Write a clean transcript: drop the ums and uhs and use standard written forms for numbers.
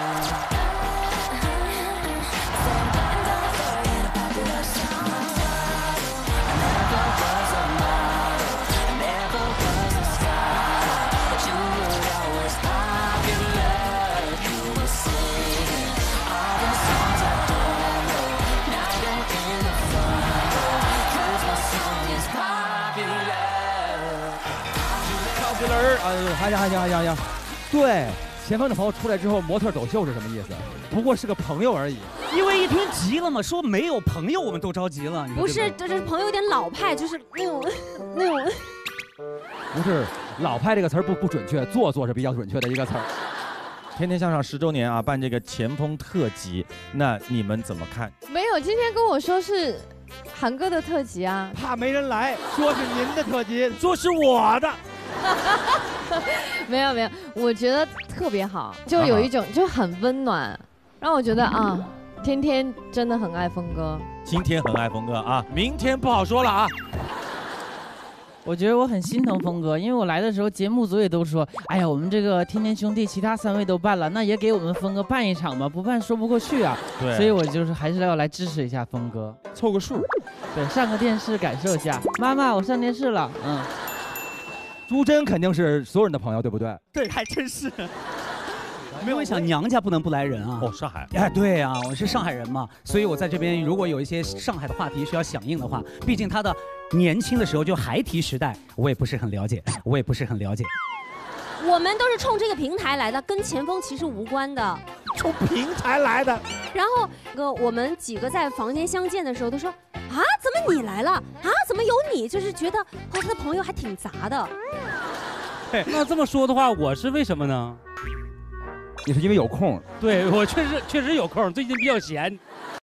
哎呀，对，前方的朋友出来之后，模特走秀是什么意思？不过是个朋友而已。 因为一听急了嘛，说没有朋友，我们都着急了。 不是，这朋友有点老派，就是那种。 不是老派这个词儿不准确，做作是比较准确的一个词儿。 天天向上10周年啊，办这个前锋特辑，那你们怎么看？ 没有，今天跟我说是韩哥的特辑啊， 怕没人来，说是您的特辑， 说是我的。 没有，我觉得特别好，就有一种就很温暖，让我觉得啊，天天真的很爱峰哥， 今天很爱峰哥啊，明天不好说了啊。 我觉得我很心疼峰哥，因为我来的时候节目组也都说，哎呀，我们这个天天兄弟其他3位都办了，那也给我们峰哥办一场吧，不办说不过去啊。 对， 所以我就是还是要来支持一下峰哥， 凑个数。 对，上个电视感受一下。妈妈，我上电视了。 朱桢肯定是所有人的朋友，对不对？ 对，还真是。没有想娘家不能不来人啊！ 哦，上海。 哎，对呀，我是上海人嘛，所以我在这边如果有一些上海的话题需要响应的话，毕竟他的年轻的时候就孩提时代，我也不是很了解。 我们都是冲这个平台来的，跟前锋其实无关的。 冲平台来的。 然后我们几个在房间相见的时候都说啊，怎么你来了啊？怎么有你？就是觉得和他的朋友还挺杂的。 那这么说的话，我是为什么呢？ 你是因为有空。 对，我确实有空，最近比较闲。